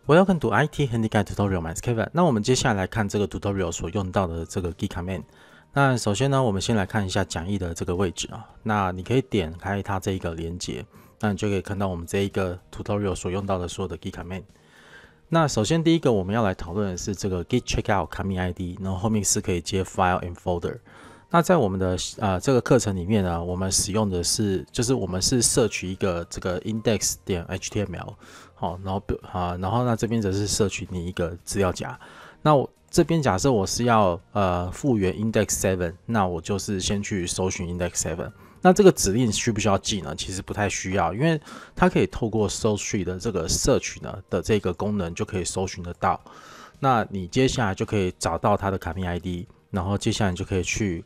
Welcome to IT Handicap Tutorial. My name is Kevin. 那我们接下来看这个 tutorial 所用到的这个 Git command。那首先呢，我们先来看一下讲义的这个位置啊。那你可以点开它这一个连接，那你就可以看到我们这一个 tutorial 所用到的所有的 Git command。那首先第一个我们要来讨论的是这个 Git checkout commit ID， 然后后面是可以接 file and folder。那在我们的这个课程里面呢，我们使用的是就是我们是摄取一个这个 index.html。好，然后那这边则是摄取你一个资料夹。那我这边假设我是要复原 index 7， 那我就是先去搜寻 index 7。那这个指令需不需要记呢？其实不太需要，因为它可以透过 source tree 的这个摄取呢的这个功能就可以搜寻得到。那你接下来就可以找到它的 commit ID， 然后接下来你就可以去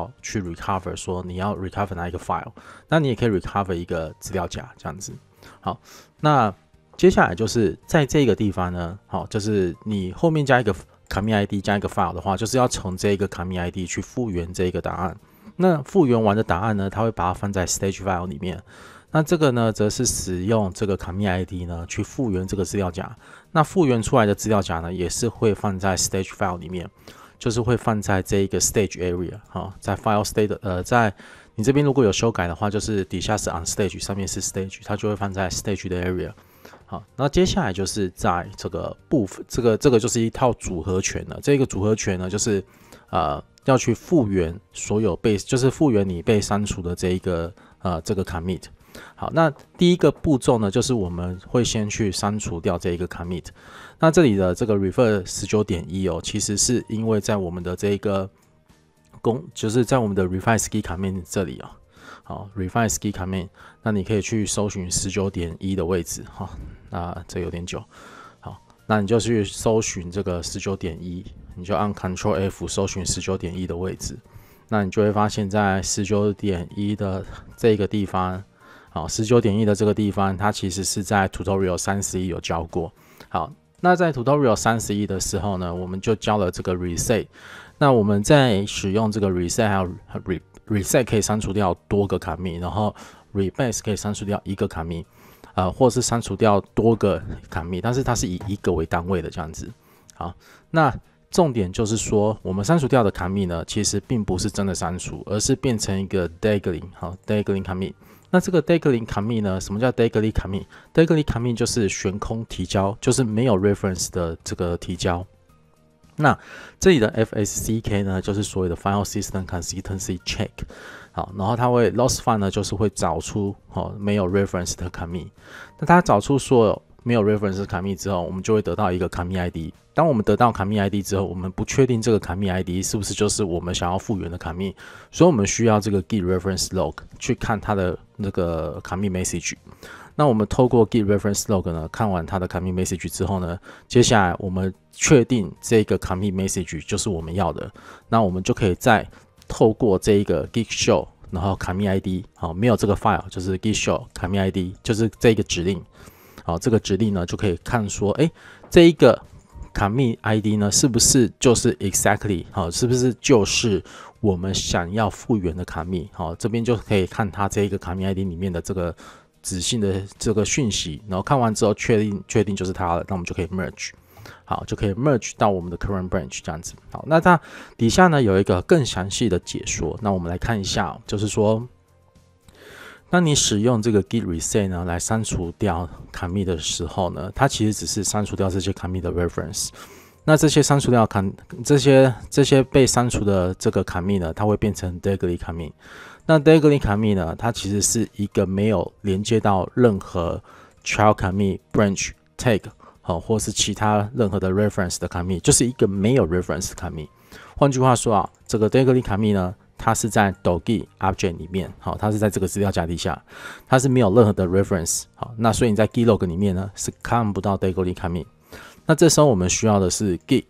recover 说你要 recover 哪一个 file， 那你也可以 recover 一个资料夹这样子。好，那接下来就是在这个地方呢，好，就是你后面加一个 commit ID 加一个 file 的话，就是要从这个 commit ID 去复原这个档案。那复原完的档案呢，它会把它放在 stage file 里面。那这个呢，则是使用这个 commit ID 呢去复原这个资料夹。那复原出来的资料夹呢，也是会放在 stage file 里面，就是会放在这一个 stage area， 好，在 file state 在你这边如果有修改的话，就是底下是 on stage， 上面是 stage， 它就会放在 stage 的 area。好，那接下来就是在这个部分，这个就是一套组合拳了。这个组合拳呢，就是要去复原所有就是复原你被删除的这一个这个 commit。好，那第一个步骤呢，就是我们会先去删除掉这一个 commit。那这里的这个 refer 19.1 哦，其实是因为在我们的这个就是在我们的 refine ski commit 这里哦。好 ，refine ski command， 那你可以去搜寻 19.1 的位置哈，那这有点久。好，那你就去搜寻这个 19.1， 你就按 Ctrl F 搜寻 19.1 的位置，那你就会发现在 19.1 的这个地方，好 ，19.1 的这个地方，它其实是在 Tutorial 31有教过。好，那在 Tutorial 31的时候呢，我们就教了这个 reset。那我们在使用这个 reset 还有reset 可以删除掉多个 commit， 然后 rebase 可以删除掉一个 commit， 或是删除掉多个 commit， 但是它是以一个为单位的这样子。好，那重点就是说，我们删除掉的 commit 呢，其实并不是真的删除，而是变成一个 dangling， 好 dangling commit。那这个 dangling commit 呢，什么叫 dangling commit？dangling commit 就是悬空提交，就是没有 reference 的这个提交。那这里的 FSCK 呢，就是所谓的 File System Consistency Check， 好，然后它会 loss find 呢，就是会找出没有 reference 的 commit。那它找出所有没有 reference 的 commit 之后，我们就会得到一个 commit ID。当我们得到 commit ID 之后，我们不确定这个 commit ID 是不是就是我们想要复原的 commit， 所以我们需要这个 Git reference log 去看它的那个 commit message。那我们透过 Git reference log 呢，看完它的 commit message 之后呢，接下来我们确定这个 commit message 就是我们要的，那我们就可以再透过这一个 Git show， 然后 commit ID， 好，没有这个 file 就是 Git show commit ID， 就是这个指令，好，这个指令呢就可以看说，这一个 commit ID 呢是不是就是 exactly， 好，是不是就是我们想要复原的 commit， 好，这边就可以看它这一个 commit ID 里面的这个指信的这个讯息，然后看完之后确定就是它了，那我们就可以 merge， 好，就可以 merge 到我们的 current branch 这样子。好，那它底下呢有一个更详细的解说，那我们来看一下，就是说，当你使用这个 git reset 呢来删除掉 commit 的时候呢，它其实只是删除掉这些 commit 的 reference。那这些删除掉这些被删除的这个 commit 呢，它会变成 dangling commit。那 dangling commit 呢，它其实是一个没有连接到任何 child commit branch tag 或是其他任何的 reference 的 commit， 就是一个没有 reference 的 commit。换句话说啊，这个 dangling commit 呢，它是在 Dogi object 里面，好，它是在这个资料夹底下，它是没有任何的 reference。好，那所以你在 Git log 里面呢是看不到 dangling commit。那这时候我们需要的是 Git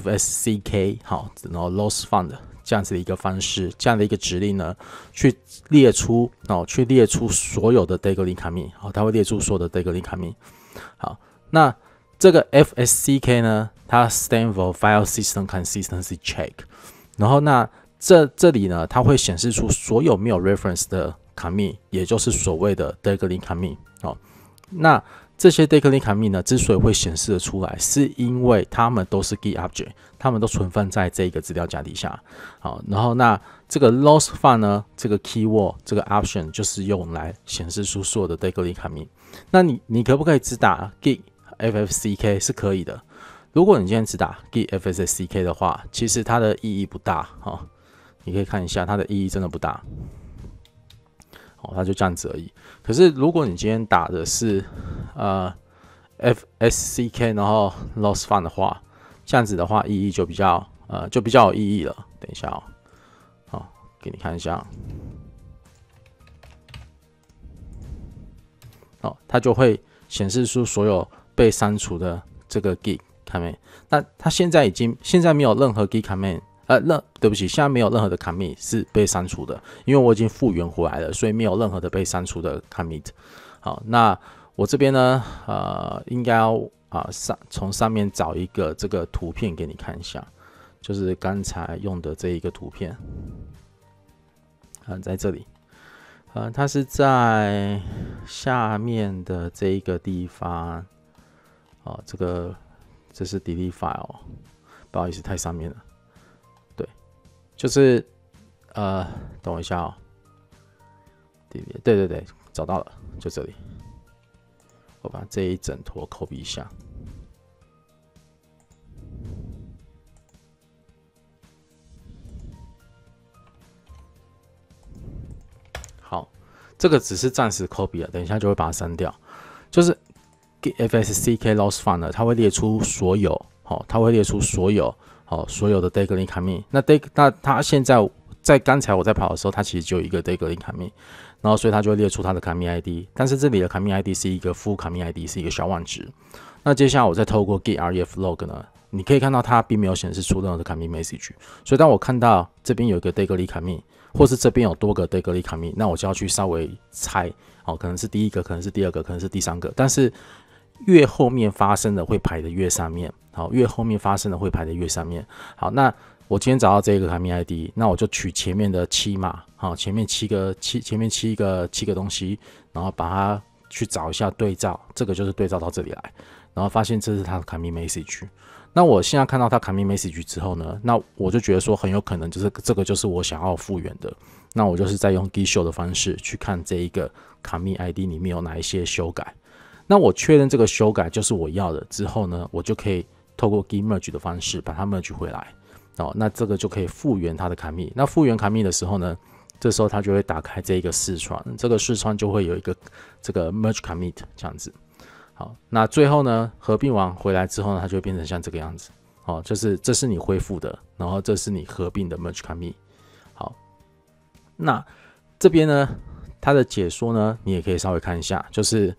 FSCK， 好，然后 loss find 这样子的一个方式，这样的一个指令呢，去列出所有的 dangling commit， 好，它会列出所有的 dangling commit。好，那这个 FSCK 呢，它 stand for File System Consistency Check。然后那这里呢，它会显示出所有没有 reference 的 commit， 也就是所谓的 dangling commit。好，那这些 daily commit 呢，之所以会显示的出来，是因为它们都是 Git object， 它们都存放在这个资料夹底下。好，然后那这个 loss file 呢，这个 keyword 这个 option 就是用来显示出所有的 daily commit。那你可不可以只打 Git ffck 是可以的。如果你今天只打 Git ffck 的话，其实它的意义不大。好，你可以看一下，它的意义真的不大。它就这样子而已。可是如果你今天打的是fsck 然后 loss file 的话，这样子的话意义就比较有意义了。等一下哦，好，给你看一下。好，它就会显示出所有被删除的这个 Git commit。那它现在没有任何 Git commit。对不起，现在没有任何的 commit 是被删除的，因为我已经复原回来了，所以没有任何的被删除的 commit。好，那我这边呢，应该要从上面找一个这个图片给你看一下，就是刚才用的这一个图片，在这里，它是在下面的这一个地方，这是 delete file， 不好意思，太上面了。就是等我一下哦，对，找到了，就这里。我把这一整坨 copy 一下。好，这个只是暂时 copy 了，等一下就会把它删掉。就是 fsck loss file 呢，它会列出所有，它会列出所有。所有的 daily commit， 那它现在刚才我在跑的时候，它其实就有一个 daily commit， 然后所以它就会列出它的 commit ID， 但是这里的 commit ID 是一个 full commit ID， 是一个小万值。那接下来我再透过 git ref log 呢，你可以看到它并没有显示出任何的 commit message， 所以当我看到这边有一个 daily commit， 或是这边有多个 daily commit， 那我就要去稍微猜，可能是第一个，可能是第二个，可能是第三个，但是越后面发生的会排的越上面。好，越后面发生的会排的越上面。好，那我今天找到这个 commit ID， 那我就取前面的7码，好，前面七个东西，然后把它去找一下对照，这个就是对照到这里来，然后发现这是它的 commit message。那我现在看到它 commit message 之后呢，那我就觉得说很有可能就是这个就是我想要复原的。那我就是在用 git show 的方式去看这一个 commit ID 里面有哪一些修改。那我确认这个修改就是我要的之后呢，我就可以透过 git merge 的方式把它 merge 回来，那这个就可以复原它的 commit。那复原 commit 的时候呢，这时候它就会打开这一个视窗，这个视窗就会有一个这个 merge commit 这样子。好，那最后呢，合并完回来之后呢，它就会变成像这个样子。就是这是你恢复的，然后这是你合并的 merge commit。好，那这边呢，它的解说呢，你也可以稍微看一下，就是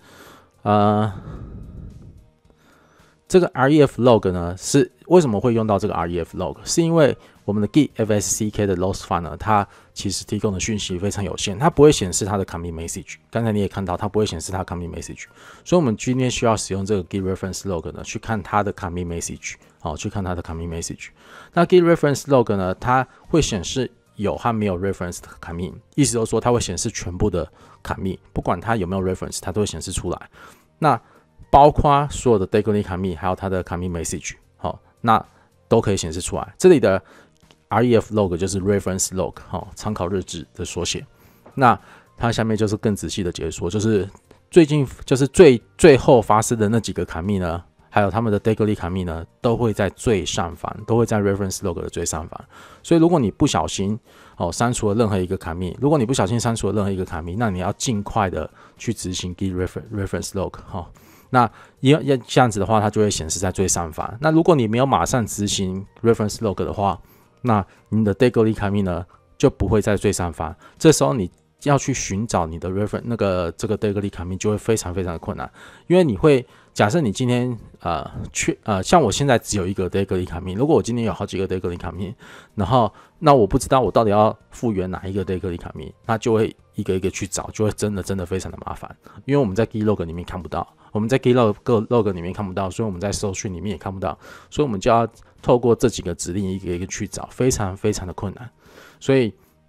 这个 ref log 呢，是为什么会用到这个 ref log？ 是因为我们的 git fsck 的 loss file 呢，它其实提供的讯息非常有限，它不会显示它的 commit message。刚才你也看到，它不会显示它的 commit message， 所以我们今天需要使用这个 git reference log 呢，去看它的 commit message， 去看它的 commit message。那 git reference log 呢，它会显示有和没有 reference 的 commit， 意思就是说它会显示全部的 commit， 不管它有没有 reference， 它都会显示出来。那包括所有的 daily commit， 还有它的 commit message， 那都可以显示出来。这里的 ref log 就是 reference log， 参考日志的缩写。那它下面就是更仔细的解说，就是最近就是最后发生的那几个 commit 呢，还有他们的 daily commit 呢，都会在最上方，都会在 reference log 的最上方。所以如果你不小心删除了任何一个 commit， 如果你不小心删除了任何一个 commit， 那你要尽快的去执行 git reference log。那要这样子的话，它就会显示在最上方。那如果你没有马上执行 reference log 的话，那你的 daily commit 呢就不会在最上方。这时候你要去寻找你的 reference 这个 daily commit 就会非常非常的困难，因为你会假设你今天像我现在只有一个 daily commit， 如果我今天有好几个 daily commit， 然后那我不知道我到底要复原哪一个 daily commit， 那就会一个一个去找，就会真的非常的麻烦，因为我们在 git log 里面看不到。我们在 git log 里面看不到，所以我们在搜寻里面也看不到，所以我们就要透过这几个指令一个一个去找，非常非常的困难。所以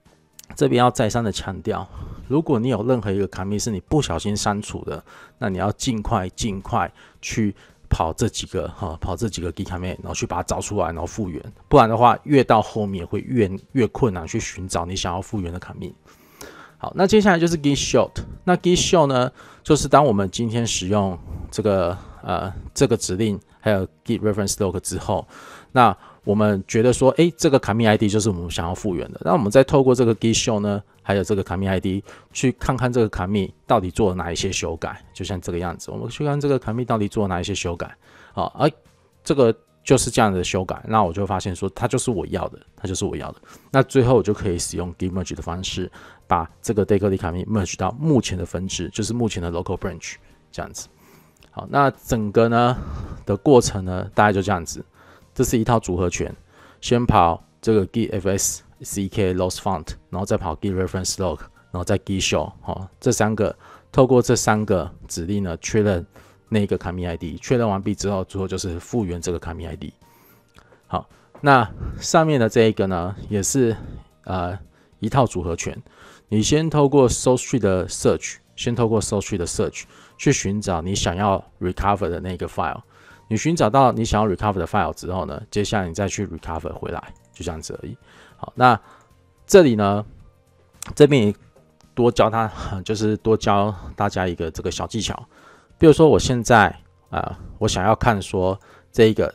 这边要再三的强调，如果你有任何一个 commit 是你不小心删除的，那你要尽快去跑这几个git commit， 然后去把它找出来，然后复原。不然的话，越到后面会越困难去寻找你想要复原的 commit。好，那接下来就是 git show。那 git show 呢，就是当我们今天使用这个指令，还有 git reference log 之后，那我们觉得说，这个 commit ID 就是我们想要复原的。那我们再透过这个 git show 呢，还有这个 commit ID 去看看这个 commit 到底做了哪一些修改，就像这个样子，我们去看这个 commit 到底做了哪一些修改。这个就是这样的修改，那我就发现说，它就是我要的。那最后我就可以使用 git merge 的方式，把这个 decoded commit merge 到目前的分支，就是目前的 local branch 这样子。好，那整个呢的过程呢，大概就这样子。这是一套组合拳，先跑这个 git fs ck loss font， 然后再跑 git reference log， 然后再 git show， 这三个透过这三个指令呢确认那个 commit ID， 确认完毕之后，最后就是复原这个 commit ID。好，那上面的这一个呢，也是一套组合拳，你先透过 source tree 的 search， 去寻找你想要 recover 的那个 file。你寻找到你想要 recover 的 file 之后呢，接下来你再去 recover 回来，就这样子而已。好，那这里呢，这边也多教大家一个这个小技巧。比如说我现在我想要看说这个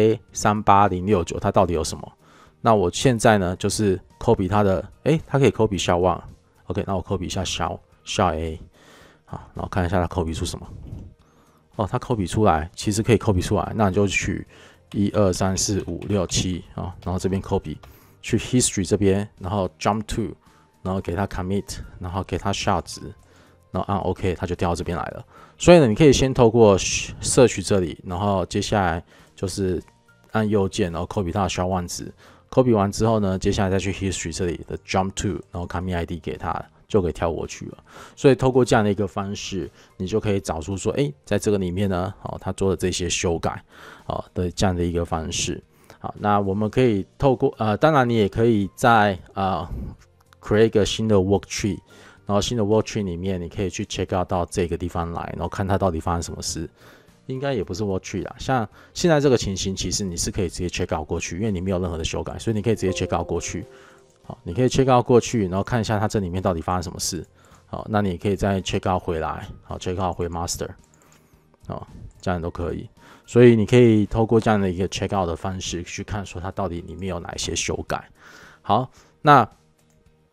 3A38069 它到底有什么，那我现在呢就是 copy 它的，它可以 copy shell one， OK， 那我 copy 一下 shell A， 好，然后看一下它 copy 出什么。它 copy 出来，其实可以 copy 出来，那你就取1、2、3、4、5、6、7啊，然后这边 copy 去 history 这边，然后 jump to， 然后给它 commit， 然后给它 shell 值，然后按 OK， 它就调到这边来了。所以呢，你可以先透过摄取这里，然后接下来就是按右键，然后 copy 它的 shell one 值 ，copy 完之后呢，接下来再去 history 这里的 jump to， 然后 commit ID 给它。就可以跳过去了，所以透过这样的一个方式，你就可以找出说，在这个里面呢，他做的这些修改，的这样的一个方式。好，那我们可以透过当然你也可以在create 一个新的 work tree， 然后新的 work tree 里面，你可以去 check out 到这个地方来，然后看它到底发生什么事。应该也不是 work tree 啦，像现在这个情形，其实你是可以直接 check out 过去，因为你没有任何的修改，所以你可以直接 check out 过去。好，你可以 check out 过去，然后看一下它这里面到底发生什么事。好，那你也可以再 check out 回来，好 check out 回 master， 好，这样都可以。所以你可以透过这样的一个 check out 的方式去看，说它到底里面有哪一些修改。好，那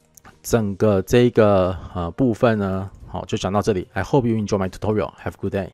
整个这个部分呢，好就讲到这里。I hope you enjoy my tutorial. Have a good day.